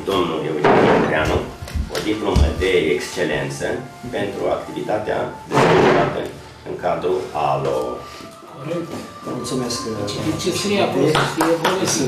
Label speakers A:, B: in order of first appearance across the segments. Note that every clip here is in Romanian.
A: domnul Eugen Andreanu o diplomă de excelență pentru activitatea desfășurată în cadrul ALO.
B: Corect.
C: Mulțumesc.
B: Ce scrie acolo să fie folosit.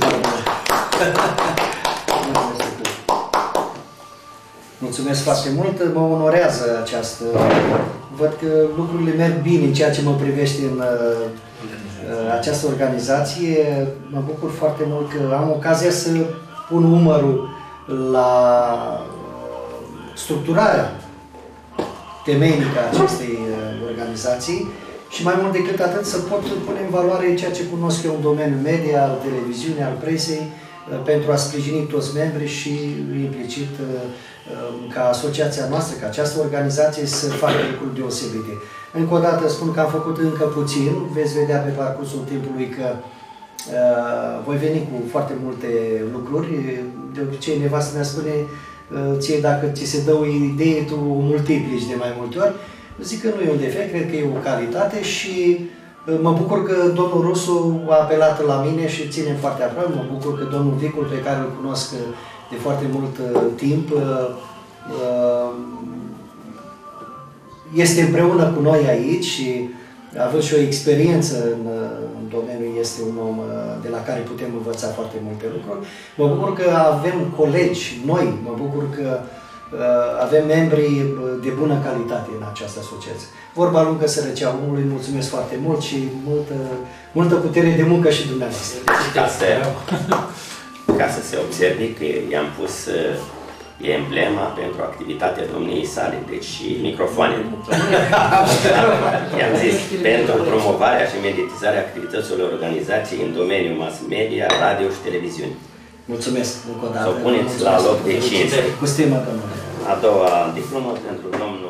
C: Mulțumesc foarte mult, mă onorează această... Văd că lucrurile merg bine în ceea ce mă privește în această organizație. Mă bucur foarte mult că am ocazia să pun umărul la structurarea temeinică a acestei organizații și mai mult decât atât să pot pune în valoare ceea ce cunosc eu în domeniul media, al televiziunii, al presei, pentru a sprijini toți membrii și implicit ca asociația noastră, ca această organizație să facă lucruri deosebite. Încă o dată spun că am făcut încă puțin, veți vedea pe parcursul timpului că voi veni cu foarte multe lucruri. De obicei nevastă mea spune, ție dacă ți se dă o idee, tu o multiplici de mai multe ori. Zic că nu e un defect, cred că e o calitate și mă bucur că domnul Rusu a apelat la mine și ținem foarte aproape. Mă bucur că domnul Vicul, pe care îl cunosc de foarte mult timp, este împreună cu noi aici și având și o experiență în domeniu, este un om de la care putem învăța foarte multe lucruri. Mă bucur că avem colegi noi, mă bucur că avem membri de bună calitate în această asociație. Vorba lungă sărăcea omului, mulțumesc foarte mult și multă putere de muncă și dumneavoastră.
A: Ca să se observe că i-am pus emblema pentru activitatea domniei sale, deci și microfoanele. I-am zis, pentru promovarea și mediatizarea activităților organizației în domeniul mass media, radio și televiziune.
C: Mulțumesc încă o dată.
A: Să o puneți la loc de 5.
C: Cu stimă, domnule.
A: A doua diplomă pentru domnul